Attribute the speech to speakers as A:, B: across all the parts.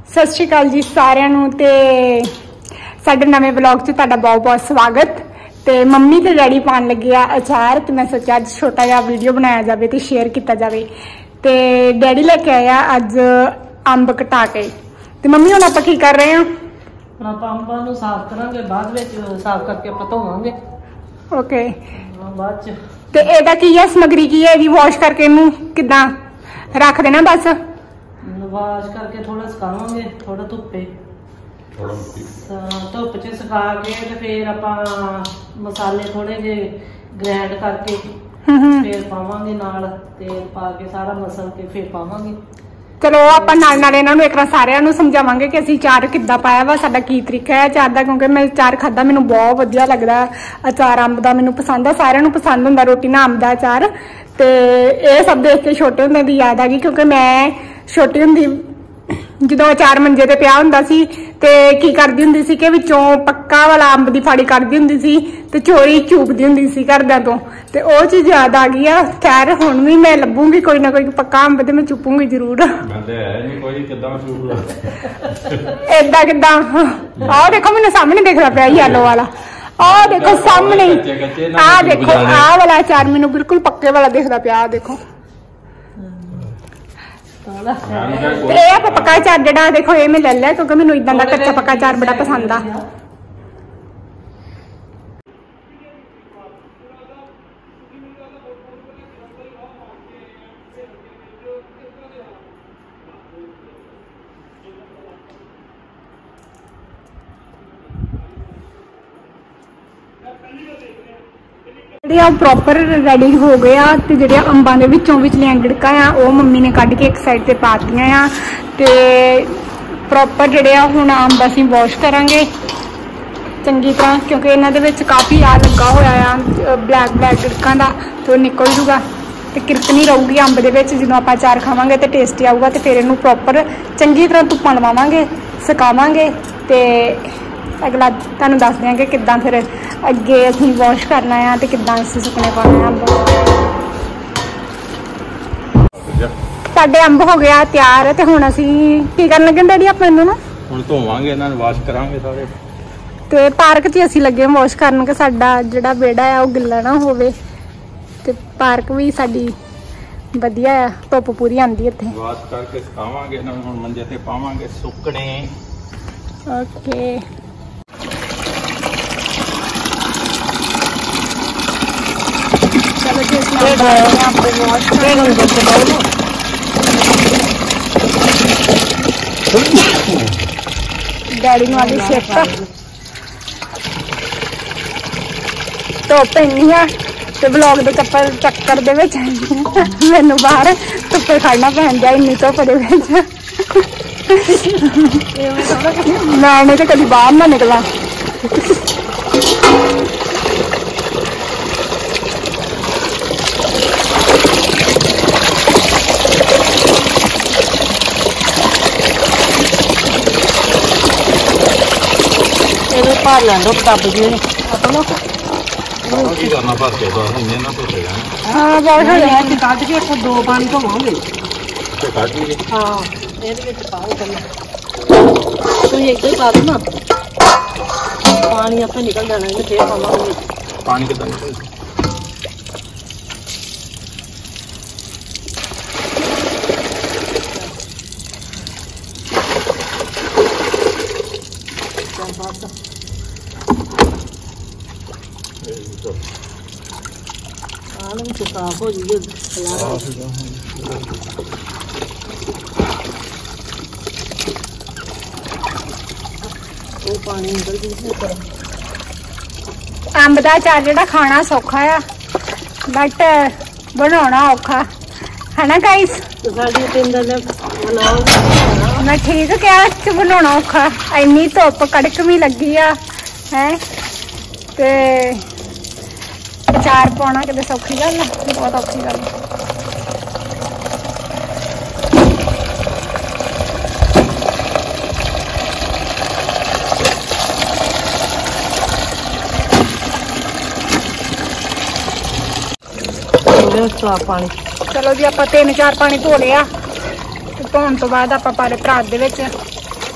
A: सत श्री अकाल जी सारिਆਂ ਨੂੰ ਤੇ ਸਾਡੇ ਨਵੇਂ ਵਲੌਗ 'ਚ ਤੁਹਾਡਾ ਬਹੁਤ-ਬਹੁਤ ਸਵਾਗਤ। ਤੇ ਮੰਮੀ ਤੇ ਡੈਡੀ ਪਾਣ ਲੱਗੇ ਆ ਅਚਾਰ ਤੇ ਮੈਂ ਸੋਚਿਆ ਅੱਜ ਛੋਟਾ ਜਿਹਾ ਵੀਡੀਓ ਬਣਾਇਆ ਜਾਵੇ ਤੇ ਸ਼ੇਅਰ ਕੀਤਾ ਜਾਵੇ। ਤੇ ਡੈਡੀ ਲੈ ਕੇ ਆਇਆ ਅੱਜ ਅੰਬ ਕਟਾ ਕੇ ਤੇ ਮੰਮੀ ਹੁਣ ਆਪਾਂ ਕੀ ਕਰ ਰਹੇ ਹਾਂ?
B: ਆਪਾਂ ਅੰਬਾਂ ਨੂੰ ਸਾਫ਼ ਕਰਾਂਗੇ, ਬਾਅਦ ਵਿੱਚ ਸਾਫ਼ ਕਰਕੇ ਆਪਾਂ ਧੋਵਾਂਗੇ।
A: ਓਕੇ,
B: ਬਾਅਦ ਚ
A: ਤੇ ਇਹਦਾ ਕੀ ਹੈ ਸਮਗਰੀ ਕੀ ਹੈ? ਇਹਦੀ ਵਾਸ਼ ਕਰਕੇ ਇਹਨੂੰ ਕਿੱਦਾਂ ਰੱਖ ਦੇਣਾ? ਬਸ
B: ਵਾਸ਼ ਕਰਕੇ ਥੋੜਾ ਸੁਕਾਵਾਂਗੇ, ਥੋੜਾ ਧੁੱਪੇ ਧੁੱਪ 'ਚ ਸੁਕਾ ਕੇ ਤੇ ਫਿਰ ਆਪਾਂ ਮਸਾਲੇ ਥੋੜੇ ਜਿਹੇ ਗ੍ਰਾਈਂਡ ਕਰਕੇ ਫਿਰ ਪਾਵਾਂਗੇ, ਨਾਲ ਤੇਲ ਪਾ ਕੇ ਸਾਰਾ ਮਸਲ ਕੇ ਫਿਰ ਪਾਵਾਂਗੇ।
A: ਚਲੋ ਆਪਾਂ ਨਾਲ ਨਾਲ ਇਹਨਾਂ ਨੂੰ ਇੱਕ ਵਾਰ ਸਾਰਿਆਂ ਨੂੰ ਸਮਝਾਵਾਂਗੇ ਕਿ ਅਸੀਂ ਅਚਾਰ ਕਿੱਦਾਂ ਪਾਇਆ ਵਾ, ਸਾਡਾ ਕੀ ਤਰੀਕਾ ਹੈ ਅਚਾਰ ਦਾ, ਕਿਉਂਕਿ ਮੈਂ ਅਚਾਰ ਖਾਧਾ ਮੈਨੂੰ ਬਹੁਤ ਵਧੀਆ ਲੱਗਦਾ। ਅਚਾਰ ਅੰਬ ਦਾ ਮੈਨੂੰ ਪਸੰਦ ਆ, ਸਾਰਿਆਂ ਨੂੰ ਪਸੰਦ ਹੁੰਦਾ ਰੋਟੀ ਨਾਲ ਅੰਬ ਦਾ ਅਚਾਰ। ਤੇ ਇਹ ਸਭ ਦੇਖ ਕੇ ਛੋਟੇ ਹੁੰਦੇ ਦੀ ਯਾਦ ਆ ਗਈ, ਕਿਉਂਕਿ ਮੈਂ ਛੋਟੀ ਹੁੰਦੀ ਜਦੋਂ ਅਚਾਰ ਮੰਜੇ ਤੇ ਪਿਆ ਹੁੰਦਾ ਸੀ ਤੇ ਕੀ ਕਰਦੀ ਹੁੰਦੀ ਸੀ ਕਿ ਵਿੱਚੋਂ ਪੱਕਾ ਵਾਲਾ ਅੰਬ ਦੀ ਫਾੜੀ ਕੱਢਦੀ ਹੁੰਦੀ ਸੀ ਤੇ ਚੋਰੀ ਚੂਪਦੀ ਹੁੰਦੀ ਸੀ ਘਰਦਿਆਂ ਤੋਂ, ਤੇ ਉਹ ਚੀਜ਼ ਯਾਦ ਆ ਗਈ ਆ। ਖੈਰ ਹੁਣ ਵੀ ਮੈਂ ਲੱਭੂਗੀ ਕੋਈ ਨਾ ਕੋਈ ਪੱਕਾ ਅੰਬ ਤੇ ਮੈਂ ਚੁੱਪੂਗੀ ਜ਼ਰੂਰ। ਏਦਾਂ ਕਿੱਦਾਂ? ਆਹ ਦੇਖੋ ਮੈਨੂੰ ਸਾਹਮਣੇ ਦਿਖਦਾ ਪਿਆ ਯੈਲੋ ਵਾਲਾ, ਆਹ ਦੇਖੋ ਸਾਹਮਣੇ, ਆਹ ਦੇਖੋ ਆਹ ਵਾਲਾ ਅਚਾਰ ਮੈਨੂੰ ਬਿਲਕੁਲ ਪੱਕੇ ਵਾਲਾ ਦਿਖਦਾ ਪਿਆ। ਆਹ ਦੇਖੋ ਇਹ ਆਪਾਂ ਪੱਕਾ ਅਚਾਰ ਜਿਹੜਾ ਦੇਖੋ ਇਹ ਮੈਂ ਲੈ ਲਿਆ, ਕਿਉਂਕਿ ਮੈਨੂੰ ਇਦਾਂ ਦਾ ਕੱਚਾ ਪੱਕਾ ਅਚਾਰ ਬੜਾ ਪਸੰਦ ਆ। ਜਿਹੜੇ ਆ ਪ੍ਰੋਪਰ ਰੈਡੀ ਹੋ ਗਏ ਆ ਤੇ ਜਿਹੜੇ ਅੰਬਾਂ ਦੇ ਵਿੱਚੋਂ ਵਿਚਲੀਆਂ ਗਿੜਕਾਂ ਆ ਉਹ ਮੰਮੀ ਨੇ ਕੱਢ ਕੇ ਇੱਕ ਸਾਈਡ ਤੇ ਪਾਤੀਆਂ ਆ। ਤੇ ਪ੍ਰੋਪਰ ਜਿਹੜੇ ਆ ਹੁਣ ਅੰਬ ਅਸੀਂ ਵਾਸ਼ ਕਰਾਂਗੇ ਚੰਗੀ ਤਰ੍ਹਾਂ, ਕਿਉਂਕਿ ਇਹਨਾਂ ਦੇ ਵਿੱਚ ਕਾਫੀ ਆ ਲੱਗਾ ਹੋਇਆ ਆ ਬਲੈਕ ਗਿੜਕਾਂ ਦਾ, ਤੇ ਉਹ ਨਿਕਲ ਜੂਗਾ ਤੇ ਕਿਰਕ ਨਹੀਂ ਰਹੂਗੀ ਅੰਬ ਦੇ ਵਿੱਚ। ਜਦੋਂ ਆਪਾਂ ਅਚਾਰ ਖਾਵਾਂਗੇ ਤੇ ਟੇਸਟੀ ਆਊਗਾ। ਤੇ ਫਿਰ ਇਹਨੂੰ ਪ੍ਰੋਪਰ ਚੰਗੀ ਤਰ੍ਹਾਂ ਧੁੱਪਾਂ ਲਵਾਵਾਂਗੇ, ਸੁਕਾਵਾਂਗੇ ਤੇ ਅਗਲਾ ਤੁਹਾਨੂੰ ਦੱਸ ਦਿਆਂਗੇ ਕਿੱਦਾਂ ਫਿਰ ਅੱਗੇ ਅਸੀਂ ਵਾਸ਼ ਕਰਨਾ ਆ ਤੇ ਕਿੱਦਾਂ ਅਸੀਂ ਸੁੱਕਣੇ ਪਾਉਣੇ ਆ ਅੰਬ। ਸਾਡੇ ਅੰਬ ਹੋ ਗਿਆ ਤਿਆਰ ਤੇ ਹੁਣ ਅਸੀਂ ਕੀ ਕਰਨ ਲੱਗੇ ਡੈਡੀ? ਆਪਾਂ ਇਹਨੂੰ ਨਾ
C: ਹੁਣ ਧੋਵਾਂਗੇ, ਇਹਨਾਂ ਨੂੰ ਵਾਸ਼ ਕਰਾਂਗੇ ਸਾਰੇ।
A: ਤੇ ਪਾਰਕ 'ਚ ਅਸੀਂ ਲੱਗੇ ਵਾਸ਼ ਕਰਨ ਕਿ ਸਾਡਾ ਜਿਹੜਾ ਵਿਹੜਾ ਆ ਉਹ ਗਿੱਲਾ ਨਾ ਹੋਵੇ ਤੇ ਪਾਰਕ ਵੀ ਸਾਡੀ ਵਧੀਆ ਆ, ਧੁੱਪ ਪੂਰੀ ਆਉਂਦੀ ਇੱਥੇ।
C: ਵਾਸ਼ ਕਰਕੇ ਸੁਕਾਵਾਂਗੇ ਇਹਨਾਂ ਨੂੰ, ਹੁਣ ਮੰਜੇ ਤੇ ਪਾਵਾਂਗੇ ਸੁੱਕਣੇ।
A: ਓਕੇ, ਡੈਡੀ ਨੂੰ ਆਦੀ ਸਿੱਟ ਧੁੱਪ ਇੰਨੀ ਆ ਤੇ ਵਲੌਗ ਦੇ ਚੱਕਰ ਦੇ ਵਿੱਚ ਮੈਨੂੰ ਬਾਹਰ ਧੁੱਪੇ ਖੜਨਾ ਪੈਂਦਾ ਇੰਨੀ ਧੁੱਪ ਦੇ ਵਿੱਚ। ਮੈਂ ਤੇ ਕਦੀ ਬਾਹਰ ਨਾ ਨਿਕਲਾਂ।
B: ਭਰ ਲੈਂਦਾ ਟੱਬ ਜੀ ਆਪਾਂ
C: ਕੀ ਕਰਨਾ ਭਰ ਕੇ ਦੋ ਮਹੀਨੇ ਨਾ ਧੋਤੇ ਜਾਣ।
A: ਹਾਂ ਬਹੁਤ ਹੋ ਗਿਆ,
B: ਕੱਢ ਕੇ ਆਪਾਂ ਦੋ ਪਾਣੀ ਧੋਵਾਂਗੇ
C: ਤੇ ਕੱਢ ਲਈਏ।
B: ਹਾਂ ਇਹਦੇ ਵਿੱਚ ਪਾਓ ਪਹਿਲਾਂ, ਤੁਸੀਂ ਇੱਦਾਂ ਹੀ ਪਾ ਦੋ ਨਾ, ਪਾਣੀ ਆਪੇ ਨਿਕਲ ਜਾਣਾ। ਇਹਨੂੰ ਫੇਰ ਪਾਵਾਂਗੇ
C: ਪਾਣੀ ਕਿੱਦਾਂ ਨਿਕਲ
B: ਆਲਮ ਚ ਸਾਫ ਹੋ ਜੂਗੇ। ਉਹ ਪਾਣੀ ਨਿਕਲ ਜੂਗਾ।
A: ਅੰਬ ਦਾ ਅਚਾਰ ਜਿਹੜਾ ਖਾਣਾ ਸੌਖਾ ਆ ਬਟ ਬਣਾਉਣਾ ਔਖਾ ਹੈ ਨਾ ਗਾਈਸ?
B: ਸਾਡੀ ਪਿੰਡ ਦਾ
A: ਮੈਂ ਠੀਕ ਕਿਹਾ ਕਿ ਬਣਾਉਣਾ ਔਖਾ, ਇੰਨੀ ਧੁੱਪ ਕੜਕ ਵੀ ਲੱਗੀ ਆ ਹੈ ਤੇ ਅਚਾਰ ਪਾਉਣਾ ਕਿਤੇ ਸੌਖੀ ਗੱਲ ਆ? ਬਹੁਤ ਔਖੀ ਗੱਲ ਆ।
B: ਪਾਣੀ
A: ਚਲੋ ਜੀ ਆਪਾਂ 3-4 ਪਾਣੀ ਧੋ ਲਿਆ ਤੇ ਧੋਣ ਤੋਂ ਬਾਅਦ ਆਪਾਂ ਪਾਰੇ ਭਰਾਤ ਦੇ ਵਿੱਚ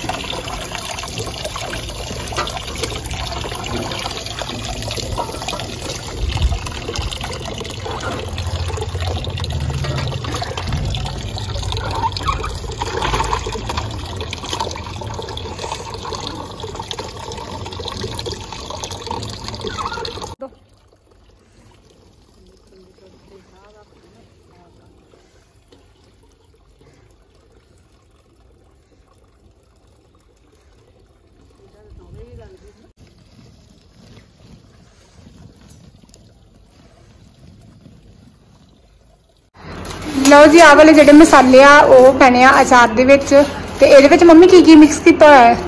A: ਲਓ ਜੀ ਆਹ ਵਾਲੇ ਜਿਹੜੇ ਮਸਾਲੇ ਆ ਉਹ ਪੈਣੇ ਆ ਅਚਾਰ ਦੇ ਵਿੱਚ। ਤੇ ਇਹਦੇ ਵਿੱਚ ਮੰਮੀ ਕੀ ਮਿਕਸ ਕੀਤਾ ਹੋਇਆ ਹੈ?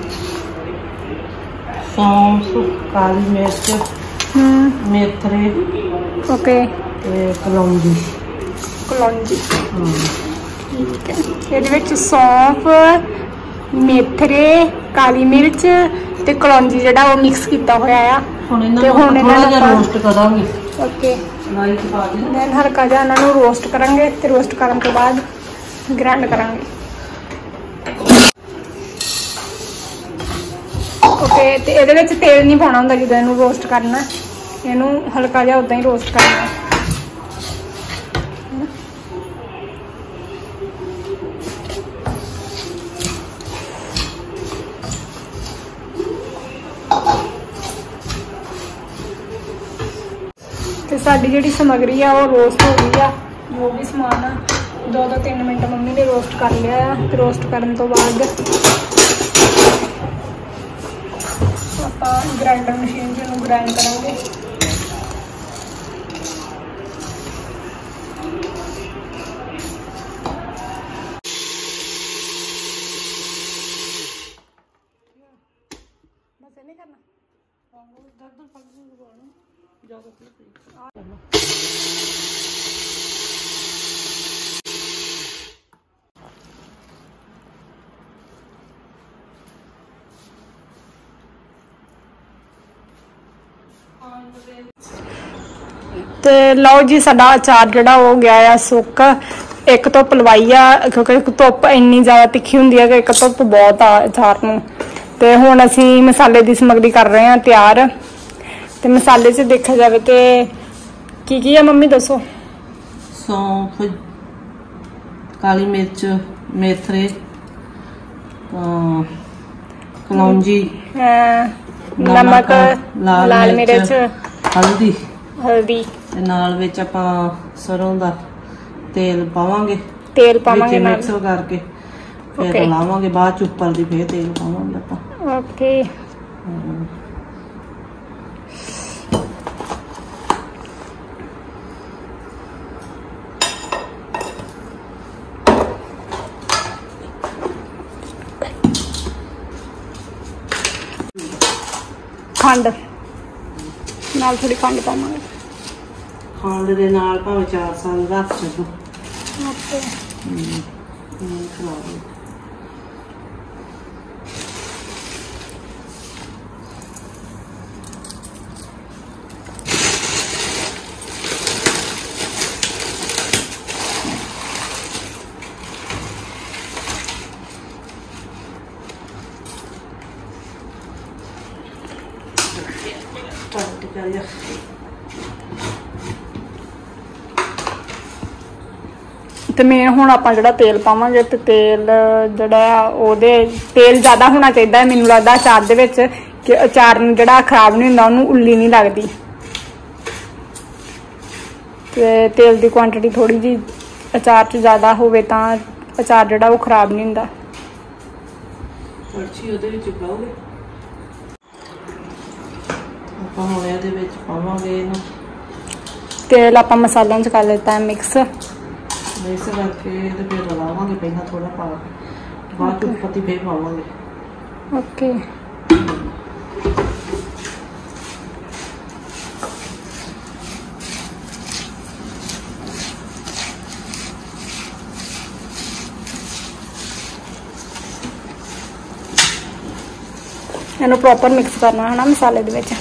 B: ਸੌਂਫ, ਕਾਲੀ ਮਿਰਚ, ਮੇਥਰੇ,
A: ਓਕੇ,
B: ਤੇ ਕਲੌਂਜੀ।
A: ਠੀਕ ਹੈ। ਇਹਦੇ ਵਿੱਚ ਸੌਂਫ, ਮੇਥਰੇ, ਕਾਲੀ ਮਿਰਚ ਤੇ ਕਲੌਂਜੀ ਜਿਹੜਾ ਉਹ ਮਿਕਸ ਕੀਤਾ ਹੋਇਆ ਆ।
B: ਹੁਣ ਇਹਨਾਂ ਨੂੰ ਥੋੜਾ ਜਿਹਾ ਰੋਸਟ ਕਰਾਂਗੇ।
A: ਓਕੇ,
B: ਲਾਈਟ ਪਾ ਦੇ।
A: ਦੈਨ ਹਲਕਾ ਜਿਹਾ ਇਹਨਾਂ ਨੂੰ ਰੋਸਟ ਕਰਾਂਗੇ ਤੇ ਰੋਸਟ ਕਰਨ ਤੋਂ ਬਾਅਦ ਗ੍ਰਾਈਂਡ ਕਰਾਂਗੇ। ਓਕੇ, ਤੇ ਇਹਦੇ ਵਿੱਚ ਤੇਲ ਨਹੀਂ ਪਾਉਣਾ ਹੁੰਦਾ ਜਦੋਂ ਇਹਨੂੰ ਰੋਸਟ ਕਰਨਾ, ਇਹਨੂੰ ਹਲਕਾ ਜਿਹਾ ਉਦਾਂ ਹੀ ਰੋਸਟ ਕਰਨਾ। ਤੇ ਸਾਡੀ ਜਿਹੜੀ ਸਮੱਗਰੀ ਆ ਉਹ ਰੋਸਟ ਹੋ ਗਈ ਆ। ਜੋ ਵੀ ਸਮਾਨ ਆ 2-3 ਮਿੰਟ ਮੰਮੀ ਨੇ ਰੋਸਟ ਕਰ ਲਿਆ ਆ। ਤੇ ਰੋਸਟ ਕਰਨ ਤੋਂ ਬਾਅਦ ਆਪਾਂ ਗ੍ਰਾਈਂਡਰ ਮਸ਼ੀਨ 'ਚ ਇਹਨੂੰ ਗ੍ਰਾਈਂਡ ਕਰਾਂਗੇ। ਬਸ ਇਹ ਨਹੀਂ ਕਰਨਾ। ਤੇ ਲਓ ਜੀ ਸਾਡਾ ਅਚਾਰ ਜਿਹੜਾ ਹੋ ਗਿਆ ਆ ਸੁੱਕ। ਇੱਕ ਧੁੱਪ ਲਵਾਈ ਆ ਕਿਉਂਕਿ ਧੁੱਪ ਇੰਨੀ ਜ਼ਿਆਦਾ ਤਿੱਖੀ ਹੁੰਦੀ ਹੈ ਕਿ ਇੱਕ ਧੁੱਪ ਬਹੁਤ ਆ ਅਚਾਰ ਨੂੰ। ਤੇ ਹੁਣ ਅਸੀਂ ਮਸਾਲੇ ਦੀ ਸਮੱਗਰੀ ਕਰ ਰਹੇ ਹਾਂ ਤਿਆਰ। ਤੇ ਮਸਾਲੇ 'ਚ ਦੇਖਿਆ ਜਾਵੇ ਤੇ ਕੀ ਆ ਮੰਮੀ ਦੱਸੋ?
B: ਸੌਂਫ, ਕਾਲੀ ਮਿਰਚ, ਮੇਥਰੇ, ਕਲੌਂਜੀ,
A: ਨਮਕ, ਲਾਲ ਮਿਰਚ, ਹਲਦੀ
B: ਤੇ ਨਾਲ ਵਿੱਚ ਆਪਾਂ ਸਰੋਂ ਦਾ ਤੇਲ ਪਾਵਾਂਗੇ। ਮਿਕਸ ਕਰਕੇ ਫਿਰ ਲਾਵਾਂਗੇ। ਬਾਅਦ ਚ ਉੱਪਰ ਦੀ ਫੇਰ ਤੇਲ ਪਾਵਾਂਗੇ ਆਪਾਂ।
A: ਓਕੇ, ਖੰਡ ਨਾਲ ਥੋੜੀ ਖੰਡ ਪਾਵਾਂਗੇ।
B: ਖੰਡ ਦੇ ਨਾਲ ਭਾਵੇਂ 4 ਸਾਲ ਰੱਖ ਸਕੋ।
A: ਓਕੇ, ਤੇ ਮੇਨ ਹੁਣ ਆਪਾਂ ਜਿਹੜਾ ਤੇਲ ਪਾਵਾਂਗੇ ਤੇ ਤੇਲ ਜਿਹੜਾ ਉਹਦੇ ਤੇਲ ਜ਼ਿਆਦਾ ਹੋਣਾ ਚਾਹੀਦਾ ਹੈ। ਮੈਨੂੰ ਲੱਗਦਾ ਅਚਾਰ ਦੇ ਵਿੱਚ ਕਿ ਅਚਾਰ ਨੂੰ ਜਿਹੜਾ ਖਰਾਬ ਨਹੀਂ ਹੁੰਦਾ, ਉਹਨੂੰ ਉੱਲੀ ਨਹੀਂ ਲੱਗਦੀ। ਤੇ ਤੇਲ ਦੀ ਕੁਆਂਟੀਟੀ ਥੋੜੀ ਜੀ ਅਚਾਰ 'ਚ ਜ਼ਿਆਦਾ ਹੋਵੇ ਤਾਂ ਅਚਾਰ ਜਿਹੜਾ ਉਹ ਖਰਾਬ ਨਹੀਂ ਹੁੰਦਾ।
B: ਉਹਦੇ ਵਿੱਚ ਪਾਓਗੇ ਆਪਾਂ ਹੁਣ ਇਹਦੇ ਵਿੱਚ ਪਾਵਾਂਗੇ ਇਹਨੂੰ
A: ਤੇਲ। ਆਪਾਂ ਮਸਾਲਿਆਂ 'ਚ ਕਰ ਲਿੱਤਾ ਹੈ ਮਿਕਸ
B: ਕਰਕੇ ਤੇ ਫਿਰ ਲਾਵਾਂਗੇ। ਪਹਿਲਾਂ ਥੋੜਾ ਪਾ ਕੇ ਬਾਅਦ ਚ ਉੱਪਰ ਦੀ ਫੇਰ ਪਾਵਾਂਗੇ।
A: ਓਕੇ, ਇਹਨੂੰ ਪ੍ਰੋਪਰ ਮਿਕਸ ਕਰਨਾ ਹੈ ਨਾ ਮਸਾਲੇ ਦੇ ਵਿੱਚ।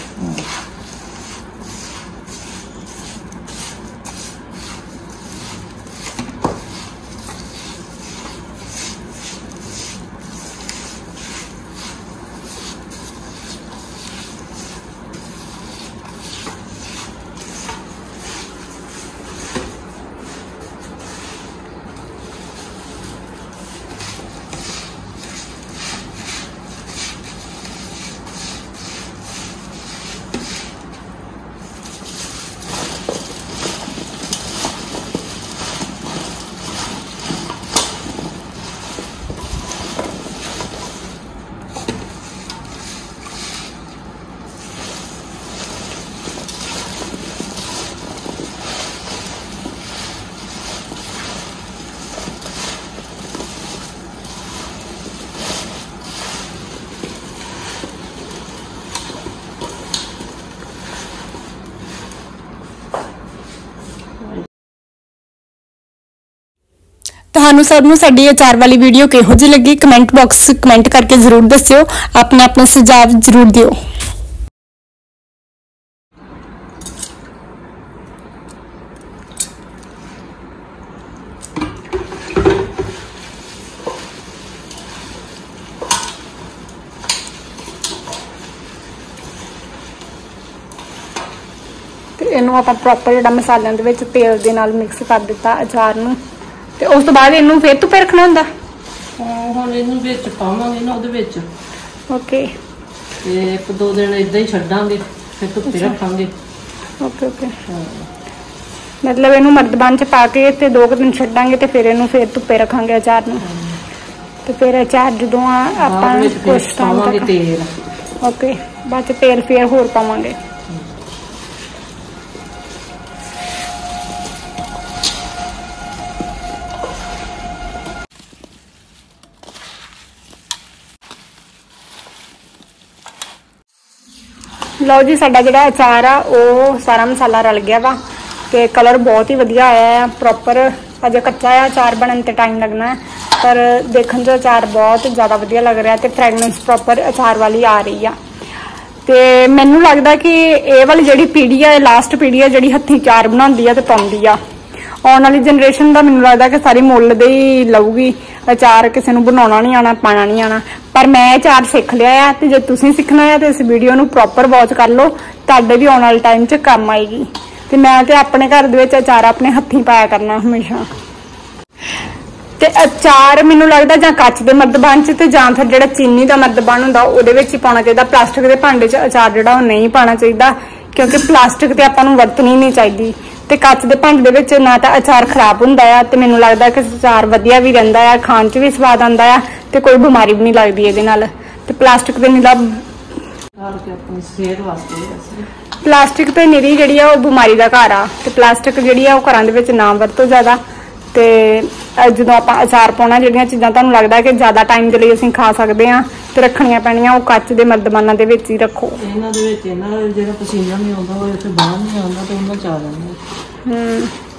A: ਤੁਹਾਨੂੰ ਸਭ ਨੂੰ ਸਾਡੀ ਅਚਾਰ ਵਾਲੀ ਵੀਡੀਓ ਕਿਹੋ ਜਿਹੀ ਲੱਗੀ ਕਮੈਂਟ ਬਾਕਸ ਕਮੈਂਟ ਕਰਕੇ ਜ਼ਰੂਰ ਦੱਸਿਓ। ਆਪਣੇ ਆਪਣੇ ਸੁਝਾਅ ਜ਼ਰੂਰ ਦਿਓ। ਇਹਨੂੰ ਆਪਾਂ ਪ੍ਰੋਪਰ ਜਿਹੜਾ ਮਸਾਲਿਆਂ ਦੇ ਵਿੱਚ ਤੇਲ ਦੇ ਨਾਲ ਮਿਕਸ ਕਰ ਦਿੱਤਾ ਅਚਾਰ ਨੂੰ, ਤੇ ਉਸ ਤੋਂ ਬਾਅਦ ਇਹਨੂੰ ਫਿਰ ਧੁੱਪੇ ਰੱਖਣਾ ਹੁੰਦਾ।
B: ਹੁਣ ਇਹਨੂੰ ਵਿੱਚ ਪਾਵਾਂਗੇ ਨਾ ਉਹਦੇ ਵਿੱਚ।
A: ਓਕੇ।
B: ਤੇ 1-2 ਦਿਨ ਇਦਾਂ ਹੀ ਛੱਡਾਂਗੇ ਫਿਰ ਧੁੱਪੇ ਰੱਖਾਂਗੇ।
A: Okay okay. ਮਤਲਬ ਇਹਨੂੰ ਮਰਦਬਾਨ ਚ ਪਾ ਕੇ ਤੇ 2 ਦਿਨ ਛੱਡਾਂਗੇ ਤੇ ਫਿਰ ਇਹਨੂੰ ਫਿਰ ਧੁੱਪੇ ਰੱਖਾਂਗੇ ਅਚਾਰ ਨੂੰ। ਤੇ ਫਿਰ ਅਚਾਰ ਜਦੋਂ ਆਪਾਂ ਕੁਛ ਪਾਵਾਂਗੇ
B: ਤੇਲ।
A: ਓਕੇ, ਬਾਅਦ ਚ ਤੇਲ ਫਿਰ ਹੋਰ ਪਾਵਾਂਗੇ। ਲਓ ਜੀ, ਸਾਡਾ ਜਿਹੜਾ ਅਚਾਰ ਆ ਉਹ ਸਾਰਾ ਮਸਾਲਾ ਰਲ ਗਿਆ ਵਾ ਤੇ ਕਲਰ ਬਹੁਤ ਹੀ ਵਧੀਆ ਆਇਆ ਆ। ਪ੍ਰੋਪਰ ਅਜੇ ਕੱਚਾ ਆ, ਅਚਾਰ ਬਣਨ ਤੇ ਟਾਈਮ ਲੱਗਣਾ ਹੈ, ਪਰ ਦੇਖਣ 'ਚ ਅਚਾਰ ਬਹੁਤ ਜ਼ਿਆਦਾ ਵਧੀਆ ਲੱਗ ਰਿਹਾ ਤੇ ਫ੍ਰੈਗਨੈਂਸ ਪ੍ਰੋਪਰ ਅਚਾਰ ਵਾਲੀ ਆ ਰਹੀ ਆ। ਤੇ ਮੈਨੂੰ ਲੱਗਦਾ ਕਿ ਇਹ ਵਾਲੀ ਜਿਹੜੀ ਪੀੜ੍ਹੀ ਆ, ਇਹ ਲਾਸਟ ਪੀੜ੍ਹੀ ਆ ਜਿਹੜੀ ਹੱਥੀਂ ਅਚਾਰ ਬਣਾਉਂਦੀ ਆ ਤੇ ਪਾਉਂਦੀ ਆ। ਆਉਣ ਵਾਲੀ ਜਨਰੇਸ਼ਨ ਦਾ ਮੈਨੂੰ ਲੱਗਦਾ ਕਿ ਸਾਰੀ ਮੁੱਲ ਦੇ ਹੀ ਲਊਗੀ ਅਚਾਰ, ਕਿਸੇ ਨੂੰ ਬਣਾਉਣਾ ਨਹੀਂ ਆਉਣਾ, ਪਾਣਾ ਨਹੀਂ ਆਉਣਾ। ਪਰ ਮੈਂ ਅਚਾਰ ਸਿੱਖ ਲਿਆ ਆ ਤੇ ਜੇ ਤੁਸੀਂ ਸਿੱਖਣਾ ਆ ਤੇ ਇਸ ਵੀਡੀਓ ਨੂੰ ਪ੍ਰੋਪਰ ਵਾਚ ਕਰ ਲਓ, ਤੁਹਾਡੇ ਵੀ ਆਉਣ ਵਾਲੇ ਟਾਈਮ 'ਚ ਕੰਮ ਆਏਗੀ। ਤੇ ਮੈਂ ਤੇ ਆਪਣੇ ਘਰ ਦੇ ਵਿੱਚ ਅਚਾਰ ਆਪਣੇ ਹੱਥੀਂ ਪਾਇਆ ਕਰਨਾ ਹਮੇਸ਼ਾ। ਤੇ ਅਚਾਰ ਮੈਨੂੰ ਲੱਗਦਾ ਜਾਂ ਕੱਚ ਦੇ ਮਰਦਬਾਨ 'ਚ ਤੇ ਜਾਂ ਫਿਰ ਜਿਹੜਾ ਚੀਨੀ ਦਾ ਮਰਦਬਾਨ ਹੁੰਦਾ ਉਹਦੇ ਵਿੱਚ ਹੀ ਪਾਉਣਾ ਚਾਹੀਦਾ। ਪਲਾਸਟਿਕ ਦੇ ਭਾਂਡੇ 'ਚ ਅਚਾਰ ਜਿਹੜਾ ਉਹ ਨਹੀਂ ਪਾਉਣਾ ਚਾਹੀਦਾ, ਕਿਉਂਕਿ ਪਲਾਸਟਿਕ ਤੇ ਆਪਾਂ ਨੂੰ ਵਰਤਣੀ ਨਹੀਂ ਚਾਹੀਦੀ। ਤੇ ਕੱਚ ਦੇ ਭਾਂਡੇ ਦੇ ਵਿੱਚ ਨਾ ਤਾਂ ਅਚਾਰ ਖਰਾਬ ਹੁੰਦਾ ਆ ਤੇ ਮੈਨੂੰ ਲੱਗਦਾ ਕਿ ਅਚਾਰ ਵਧੀਆ ਵੀ ਰਹਿੰਦਾ ਆ, ਖਾਣ 'ਚ ਵੀ ਸਵਾਦ ਆਉਂਦਾ ਆ ਤੇ ਕੋਈ ਬਿਮਾਰੀ ਵੀ ਨਹੀਂ ਲੱਗਦੀ ਇਹਦੇ ਨਾਲ। ਤੇ ਪਲਾਸਟਿਕ ਦੇ ਨੀਲਾ
B: ਆਪਣੀ ਸਿਹਤ ਵਾਸਤੇ
A: ਪਲਾਸਟਿਕ ਤੇ ਨਿਰੀ ਜਿਹੜੀ ਆ ਉਹ ਬਿਮਾਰੀ ਦਾ ਘਰ ਆ। ਤੇ ਪਲਾਸਟਿਕ ਜਿਹੜੀ ਆ ਉਹ ਘਰਾਂ ਦੇ ਵਿੱਚ ਨਾ ਵਰਤੋ ਜ਼ਿਆਦਾ। ਤੇ ਜਦੋਂ ਆਪਾਂ ਅਚਾਰ ਪਾਉਣਾ, ਜਿਹੜੀਆਂ ਚੀਜ਼ਾਂ ਤੁਹਾਨੂੰ ਲੱਗਦਾ ਕਿ ਜ਼ਿਆਦਾ ਟਾਈਮ ਦੇ ਲਈ ਅਸੀਂ ਖਾ ਸਕਦੇ ਹਾਂ ਤੇ ਰੱਖਣੀਆਂ ਪੈਣੀਆਂ, ਉਹ ਕੱਚ ਦੇ ਮਰਦਬਾਨਾਂ ਦੇ ਵਿੱਚ ਹੀ ਰੱਖੋ।
B: ਇਹਨਾਂ ਦੇ ਵਿੱਚ ਜਿਹੜਾ ਪਸੀਨਾ ਨਹੀਂ ਆਉਂਦਾ ਉਹ ਇੱਥੇ ਬਾਹਰ ਨਹੀਂ ਆਉਂਦਾ ਤੇ ਉਹਨਾਂ ਚ ਆ ਜਾਂਦਾ।